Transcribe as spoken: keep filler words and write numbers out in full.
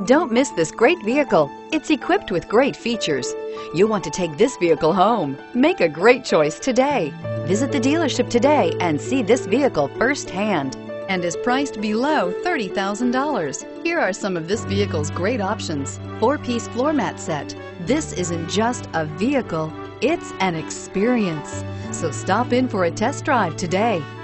Don't miss this great vehicle. It's equipped with great features. You'll want to take this vehicle home. Make a great choice today. Visit the dealership today and see this vehicle firsthand, and is priced below thirty thousand dollars. Here are some of this vehicle's great options: four-piece floor mat set. This isn't just a vehicle, it's an experience. So stop in for a test drive today.